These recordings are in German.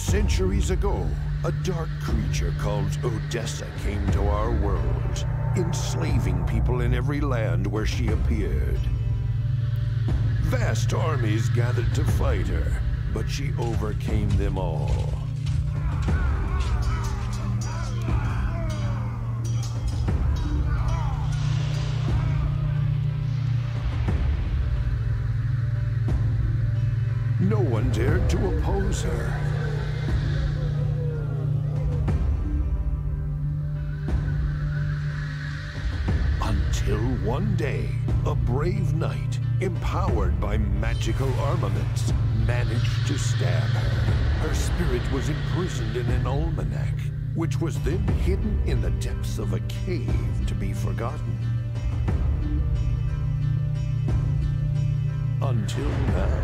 Centuries ago, a dark creature called Odessa came to our world, enslaving people in every land where she appeared. Vast armies gathered to fight her, but she overcame them all. No one dared to oppose her. Until one day, a brave knight, empowered by magical armaments, managed to stab her. Her spirit was imprisoned in an almanac, which was then hidden in the depths of a cave to be forgotten. Until now.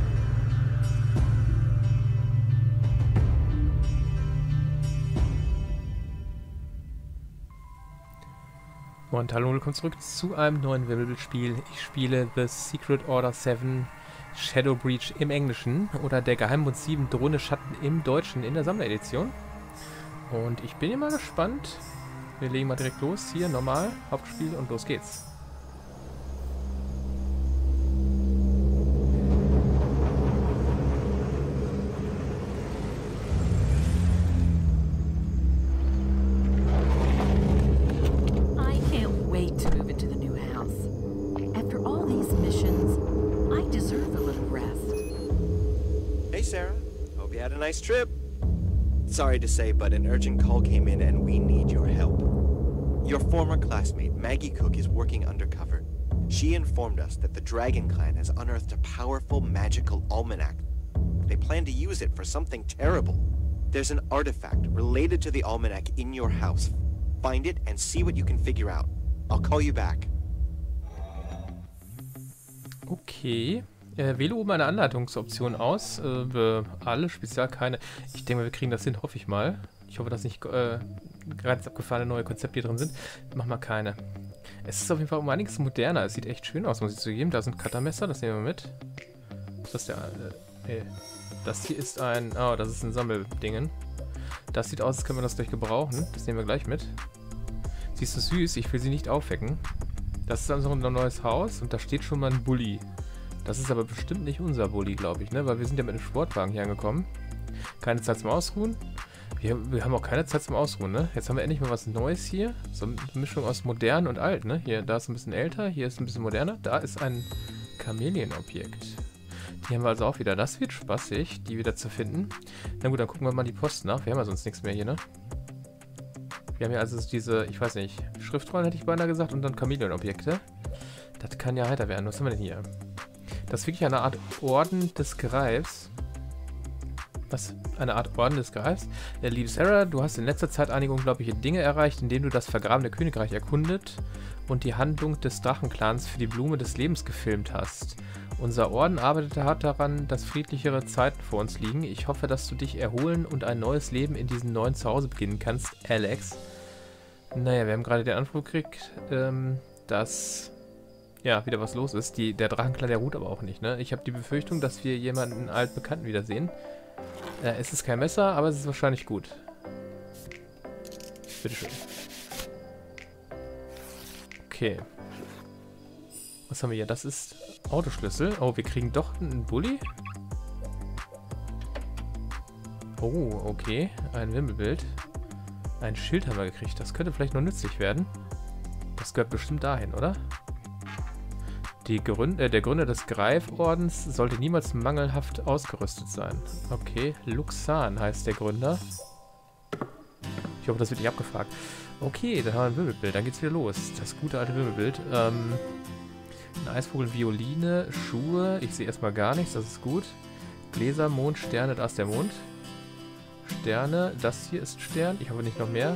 Und hallo, willkommen zurück zu einem neuen Wirbelspiel. Ich spiele The Secret Order 7 Shadow Breach im Englischen oder der Geheimbund 7 Drohne Schatten im Deutschen in der Sammleredition. Und ich bin immer gespannt. Wir legen mal direkt los. Hier, normal, Hauptspiel und los geht's. Nice trip. Sorry to say, but an urgent call came in and we need your help. Your former classmate, Maggie Cook, is working undercover. She informed us that the Dragon Clan has unearthed a powerful magical almanac. They plan to use it for something terrible. There's an artifact related to the almanac in your house. Find it and see what you can figure out. I'll call you back. Okay. Wähle oben eine Anleitungsoption aus. Alle, speziell keine. Ich denke mal, wir kriegen das hin, hoffe ich mal. Ich hoffe, dass nicht ganz abgefahrene neue Konzepte hier drin sind. Mach mal keine. Es ist auf jeden Fall um einiges moderner. Es sieht echt schön aus, muss ich zugeben. Da sind Cuttermesser, das nehmen wir mit. Ist das der... nee. Das hier ist ein... Oh, das ist ein Sammeldingen. Das sieht aus, als können wir das gleich gebrauchen. Das nehmen wir gleich mit. Sie ist so süß, ich will sie nicht aufwecken. Das ist also unser neues Haus und da steht schon mal ein Bulli. Das ist aber bestimmt nicht unser Bulli, glaube ich, ne? Weil wir sind ja mit dem Sportwagen hier angekommen. Keine Zeit zum Ausruhen. Wir haben auch keine Zeit zum Ausruhen, ne? Jetzt haben wir endlich mal was Neues hier. So eine Mischung aus modern und alt, ne? Hier, da ist ein bisschen älter, hier ist ein bisschen moderner. Da ist ein Chamäleon-Objekt. Die haben wir also auch wieder. Das wird spaßig, die wieder zu finden. Na gut, dann gucken wir mal die Post nach. Wir haben ja sonst nichts mehr hier, ne? Wir haben ja also diese, ich weiß nicht, Schriftrollen hätte ich beinahe gesagt und dann Chamäleon-Objekte. Das kann ja heiter werden. Was haben wir denn hier? Das ist wirklich eine Art Orden des Greifs. Was? Eine Art Orden des Greifs? Liebe Sarah, du hast in letzter Zeit einige unglaubliche Dinge erreicht, indem du das vergrabene Königreich erkundet und die Handlung des Drachenclans für die Blume des Lebens gefilmt hast. Unser Orden arbeitet hart daran, dass friedlichere Zeiten vor uns liegen. Ich hoffe, dass du dich erholen und ein neues Leben in diesem neuen Zuhause beginnen kannst, Alex. Naja, wir haben gerade den Anruf gekriegt, dass... ja, wieder was los ist. Der Drachenclan, der ruht aber auch nicht, ne? Ich habe die Befürchtung, dass wir jemanden altbekannten wiedersehen. Es ist kein Messer, aber es ist wahrscheinlich gut. Bitteschön. Okay. Was haben wir hier? Das ist Autoschlüssel. Oh, wir kriegen doch einen Bulli. Oh, okay. Ein Wimmelbild. Ein Schild haben wir gekriegt. Das könnte vielleicht noch nützlich werden. Das gehört bestimmt dahin, oder? Der Gründer des Greifordens sollte niemals mangelhaft ausgerüstet sein. Okay, Luxan heißt der Gründer. Ich hoffe, das wird nicht abgefragt. Okay, dann haben wir ein Wirbelbild. Dann geht's wieder los. Das gute alte Wirbelbild. Ein Eisvogel, Violine, Schuhe. Ich sehe erstmal gar nichts, das ist gut. Gläser, Mond, Sterne, da ist der Mond. Sterne, das hier ist Stern. Ich hoffe nicht noch mehr.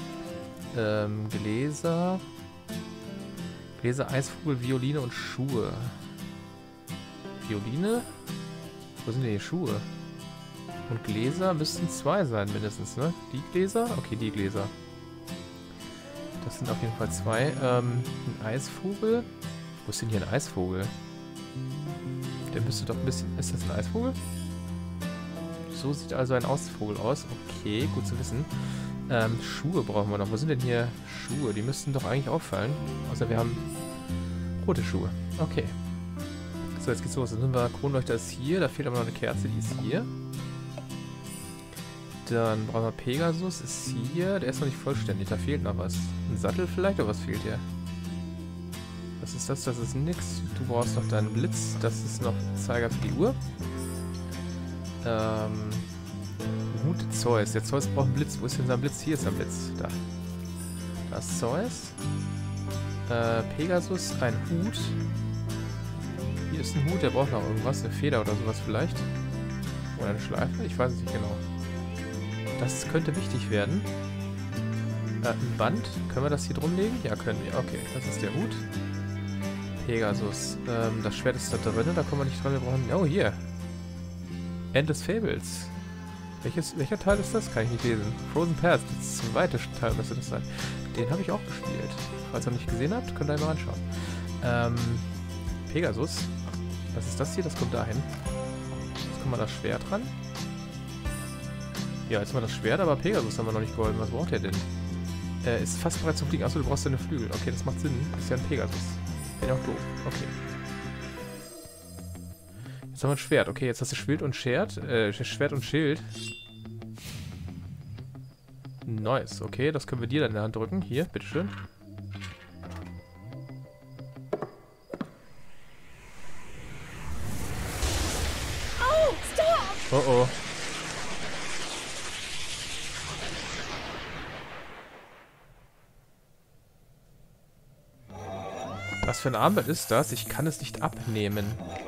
Gläser... Gläser, Eisvogel, Violine und Schuhe. Violine? Wo sind denn die Schuhe? Und Gläser müssten 2 sein mindestens, ne? Die Gläser? Okay, die Gläser. Das sind auf jeden Fall 2. Ein Eisvogel? Wo ist denn hier ein Eisvogel? Der müsste doch ein bisschen... Ist das ein Eisvogel? So sieht also ein Ausvogel aus. Okay, gut zu wissen. Schuhe brauchen wir noch. Wo sind denn hier Schuhe? Die müssten doch eigentlich auffallen. Außer wir haben rote Schuhe. Okay. So, jetzt geht's los. Dann sind wir, Kronleuchter ist hier. Da fehlt aber noch eine Kerze, die ist hier. Dann brauchen wir Pegasus, ist hier. Der ist noch nicht vollständig, da fehlt noch was. Ein Sattel vielleicht, oder was fehlt hier? Was ist das? Das ist nix. Du brauchst noch deinen Blitz. Das ist noch Zeiger für die Uhr. Hut Zeus. Der Zeus braucht einen Blitz. Wo ist denn sein Blitz? Hier ist sein Blitz. Da. Da ist Zeus. Pegasus, ein Hut. Hier ist ein Hut, der braucht noch irgendwas. Eine Feder oder sowas vielleicht. Oder eine Schleife? Ich weiß es nicht genau. Das könnte wichtig werden. Ein Band. Können wir das hier drum legen? Ja, können wir. Okay, das ist der Hut. Pegasus. Das Schwert ist da drin. Da kommen wir nicht dran. Wir brauchen... Oh, hier. End des Fables. Welcher Teil ist das? Kann ich nicht lesen. Frozen Path. Das zweite Teil müsste das sein. Den habe ich auch gespielt. Falls ihr noch nicht gesehen habt, könnt ihr mal anschauen. Pegasus. Was ist das hier? Das kommt dahin. Jetzt kommt mal das Schwert ran. Ja, jetzt mal das Schwert, aber Pegasus haben wir noch nicht geholfen. Was braucht er denn? Ist fast bereit zum Fliegen. Achso, du brauchst deine Flügel. Okay, das macht Sinn. Ist ja ein Pegasus. Bin ja auch doof. Okay. Jetzt haben wir ein Schwert. Okay, jetzt hast du Schwert und Schwert und Schild. Nice. Okay, das können wir dir dann in der Hand drücken. Hier, bitteschön. Oh, stop! Oh oh. Was für ein Armband ist das? Ich kann es nicht abnehmen.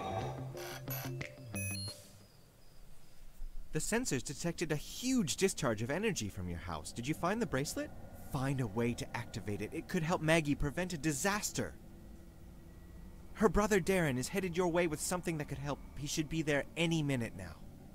The sensors detected a huge discharge of energy from your house. Did you find the bracelet? Find a way to activate it. It could help Maggie prevent a disaster. Her brother Darren is headed your way with something that could help. He should be there any minute now.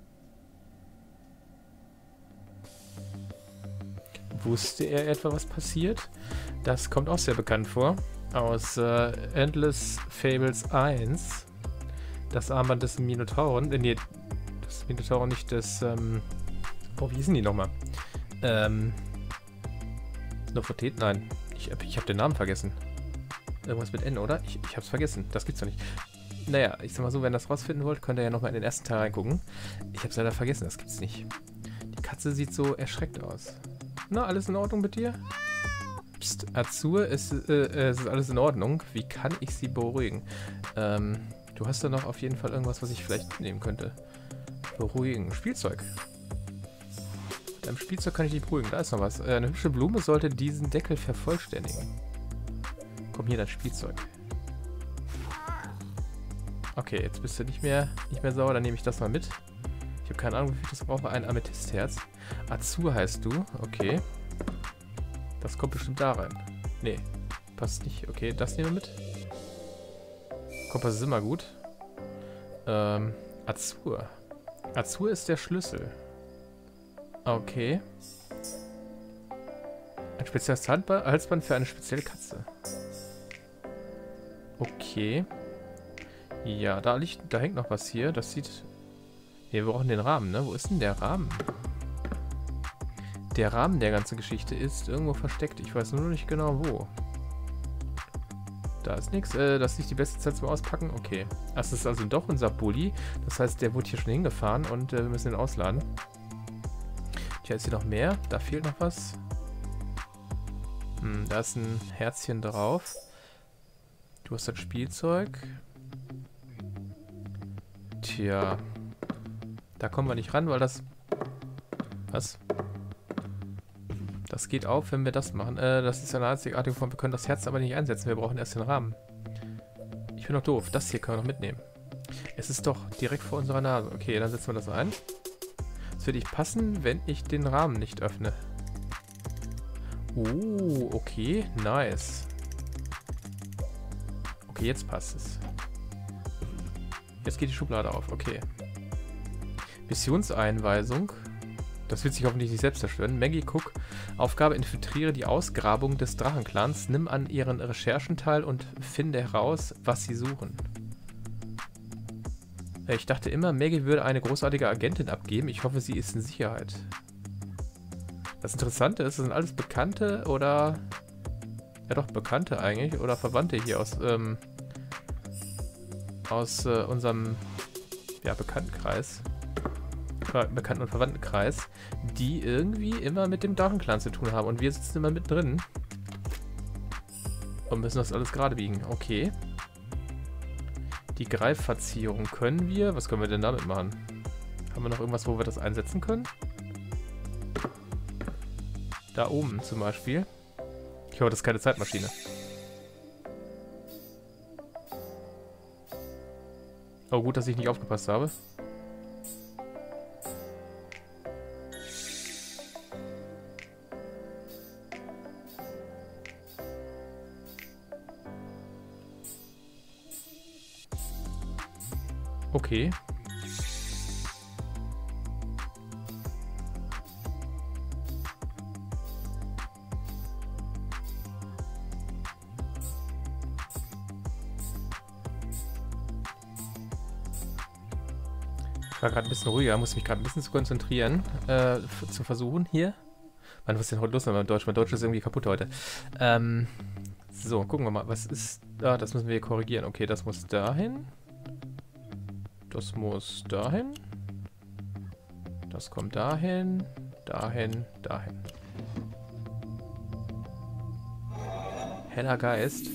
Wusste er etwa, was passiert? Das kommt auch sehr bekannt vor. Aus Endless Fables 1. Das Armband des Minotauren. Nee, das Minotauren nicht des... oh, wie hießen die nochmal? Nofreteten? Nein. Ich hab den Namen vergessen. Irgendwas mit N, oder? Ich hab's vergessen. Das gibt's doch nicht. Naja, ich sag mal so, wenn ihr das rausfinden wollt, könnt ihr ja nochmal in den ersten Teil reingucken. Ich hab's leider vergessen, das gibt's nicht. Die Katze sieht so erschreckt aus. Na, alles in Ordnung mit dir? Psst, Azur, es ist alles in Ordnung. Wie kann ich sie beruhigen? Du hast da noch auf jeden Fall irgendwas, was ich vielleicht nehmen könnte. Beruhigen. Spielzeug. Mit einem Spielzeug kann ich die beruhigen. Da ist noch was. Eine hübsche Blume sollte diesen Deckel vervollständigen. Komm, hier, das Spielzeug. Okay, jetzt bist du nicht mehr sauer. Dann nehme ich das mal mit. Ich habe keine Ahnung, wie viel ich das brauche. Ein Amethystherz. Azur heißt du. Okay. Das kommt bestimmt da rein. Nee, passt nicht. Okay, das nehmen wir mit. Kompass ist immer gut. Azur. Azur ist der Schlüssel. Okay. Ein spezielles Halsband für eine spezielle Katze. Okay. Ja, da hängt noch was hier. Das sieht... Nee, wir brauchen den Rahmen, ne? Wo ist denn der Rahmen? Der Rahmen der ganzen Geschichte ist irgendwo versteckt. Ich weiß nur noch nicht genau wo. Da ist nichts. Das ist nicht die beste Zeit zum Auspacken. Okay. Das ist also doch unser Bulli. Das heißt, der wurde hier schon hingefahren und wir müssen ihn ausladen. Tja, ist hier noch mehr? Da fehlt noch was. Da ist ein Herzchen drauf. Du hast das Spielzeug. Tja. Da kommen wir nicht ran, weil das... Was? Das geht auf, wenn wir das machen. Das ist eine einzigartige Form. Wir können das Herz aber nicht einsetzen. Wir brauchen erst den Rahmen. Ich bin doch doof. Das hier können wir noch mitnehmen. Es ist doch direkt vor unserer Nase. Okay, dann setzen wir das ein. Es wird nicht passen, wenn ich den Rahmen nicht öffne. Oh, okay. Nice. Okay, jetzt passt es. Jetzt geht die Schublade auf. Okay. Missionseinweisung. Das wird sich hoffentlich nicht selbst zerstören. Maggie Cook. Aufgabe: infiltriere die Ausgrabung des Drachenclans. Nimm an ihren Recherchen teil und finde heraus, was sie suchen. Ich dachte immer, Maggie würde eine großartige Agentin abgeben. Ich hoffe, sie ist in Sicherheit. Das Interessante ist, das sind alles Bekannte oder... Ja doch, Bekannte eigentlich. Oder Verwandte hier aus unserem Bekanntenkreis. Bekannten- und Verwandtenkreis. Die irgendwie immer mit dem Drachenclan zu tun haben. Und wir sitzen immer mit drin. Und müssen das alles gerade biegen. Okay. Die Greifverzierung können wir... Was können wir denn damit machen? Haben wir noch irgendwas, wo wir das einsetzen können? Da oben zum Beispiel. Ich hoffe, das ist keine Zeitmaschine. Oh, gut, dass ich nicht aufgepasst habe. Okay. Ich war gerade ein bisschen ruhiger, muss mich gerade ein bisschen zu konzentrieren, zu versuchen hier. Mann, was ist denn heute los mit meinem Deutsch? Mein Deutsch ist irgendwie kaputt heute. So, gucken wir mal, was ist... Ah, das müssen wir korrigieren. Okay, das muss dahin. Das muss dahin. Das kommt dahin. Dahin, dahin. Heller Geist.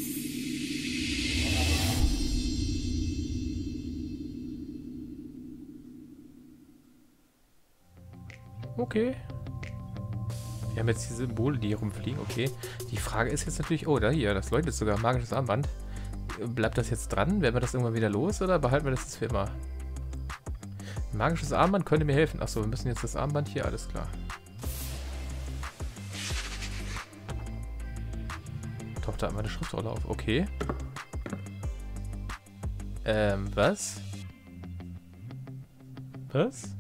Okay. Wir haben jetzt die Symbole, die hier rumfliegen. Okay. Die Frage ist jetzt natürlich... Oh, da hier, das leuchtet sogar. Magisches Armband. Bleibt das jetzt dran? Werden wir das irgendwann wieder los oder behalten wir das jetzt für immer? Ein magisches Armband könnte mir helfen. Achso, wir müssen jetzt das Armband hier, alles klar. Taucht da einmal eine Schriftrolle auf. Okay. Was? Was?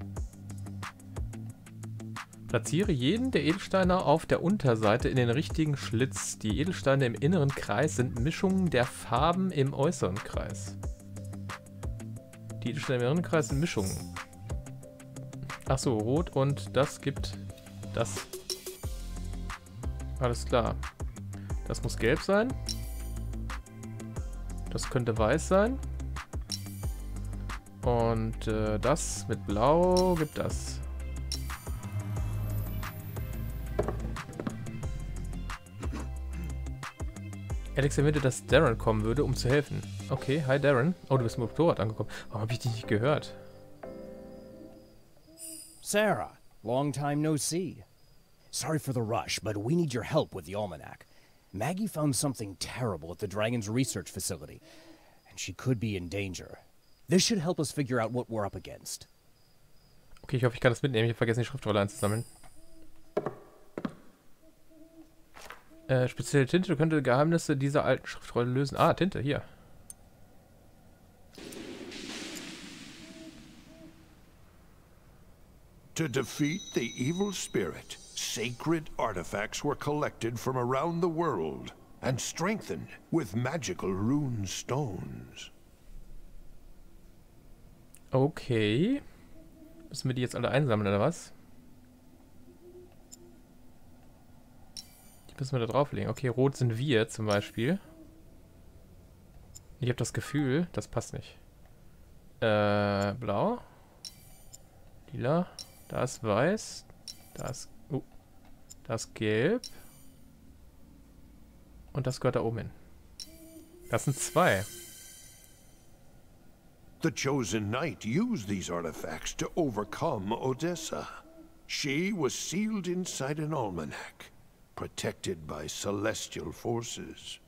Platziere jeden der Edelsteine auf der Unterseite in den richtigen Schlitz. Die Edelsteine im inneren Kreis sind Mischungen der Farben im äußeren Kreis. Die Edelsteine im inneren Kreis sind Mischungen. Achso, rot und das gibt das. Alles klar. Das muss gelb sein. Das könnte weiß sein. Und das mit blau gibt das. Alex erwähnte, dass Darren kommen würde, um zu helfen. Okay, hi Darren. Oh, du bist mit dem Motorrad angekommen. Warum habe ich dich nicht gehört? Sarah, long time no see. Sorry for the rush, but we need your help with the almanac. Maggie found something terrible at the Dragon's research facility, and she could be in danger. This should help us figure out what we're up against. Okay, ich hoffe, ich kann das mitnehmen. Ich habe vergessen, die Schriftrolle einzusammeln. Spezielle Tinte könnte Geheimnisse dieser alten Schriftrolle lösen. Ah, Tinte, hier. To defeat the evil spirit, sacred artifacts were collected from around the world and strengthened with magical rune stones. Okay. Müssen wir die jetzt alle einsammeln, oder was? Die müssen wir da drauflegen. Okay, rot sind wir zum Beispiel. Ich habe das Gefühl, das passt nicht. Blau. Lila. Da ist weiß. Da ist... da ist gelb. Und das gehört da oben hin. Das sind zwei. The chosen knight used these artifacts to overcome Odessa. She was sealed inside an almanac, protected by celestial forces.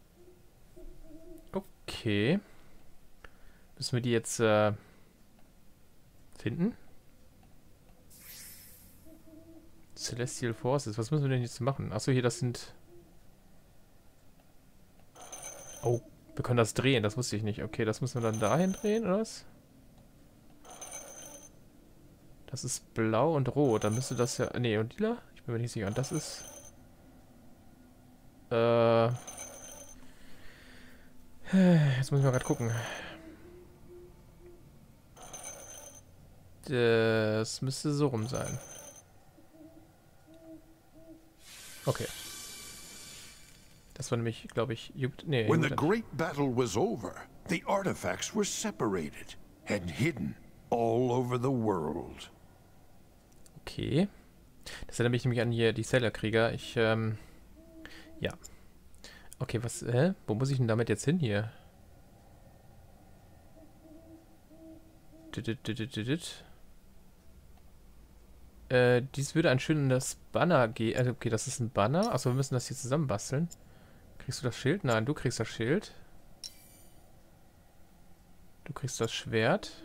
Okay. Müssen wir die jetzt finden? Celestial Forces. Was müssen wir denn jetzt machen? Achso, hier, das sind... Oh, wir können das drehen. Das wusste ich nicht. Okay, das müssen wir dann dahin drehen, oder was? Das ist blau und rot. Dann müsste das ja... Nee, und lila? Ich bin mir nicht sicher. Und das ist... Jetzt muss ich mal gerade gucken. Das müsste so rum sein. Okay. Das war nämlich, glaube ich, nee, When the great battle was over, the artifacts were separated and hidden all over the world. Okay. Das erinnert mich nämlich an hier die Sailor-Krieger. Ja. Okay, was, wo muss ich denn damit jetzt hin hier? Dies würde ein schönes Banner geben. Okay, das ist ein Banner. Achso, wir müssen das hier zusammen basteln. Kriegst du das Schild? Nein, du kriegst das Schild. Du kriegst das Schwert.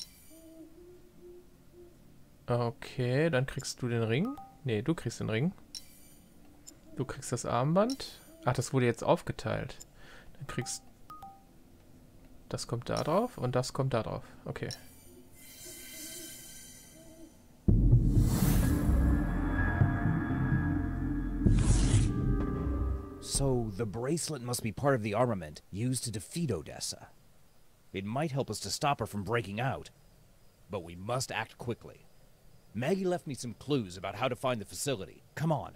Okay, dann kriegst du den Ring. Nee, du kriegst den Ring. Du kriegst das Armband. Ach, das wurde jetzt aufgeteilt. Dann kriegst... Das kommt da drauf und das kommt da drauf. Okay. So, the bracelet must be part of the armament used to defeat Odessa. It might help us to stop her from breaking out. But we must act quickly. Maggie left me some clues about how to find the facility. Come on.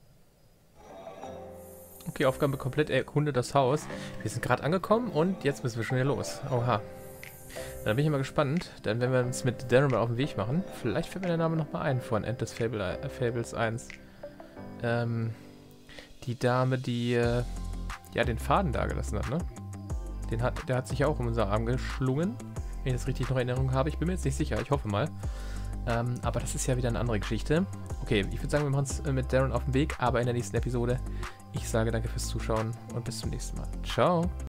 Okay, Aufgabe komplett, erkunde das Haus. Wir sind gerade angekommen und jetzt müssen wir schon wieder los. Oha. Dann bin ich mal gespannt, denn wenn wir uns mit Darren mal auf den Weg machen, vielleicht fällt mir der Name nochmal ein von Endless Fables 1. Die Dame, die ja den Faden dagelassen hat, ne? Der hat sich ja auch um unseren Arm geschlungen, wenn ich das richtig noch in Erinnerung habe. Ich bin mir jetzt nicht sicher, ich hoffe mal. Aber das ist ja wieder eine andere Geschichte. Okay, ich würde sagen, wir machen uns mit Darren auf den Weg, aber in der nächsten Episode. Ich sage danke fürs Zuschauen und bis zum nächsten Mal. Ciao!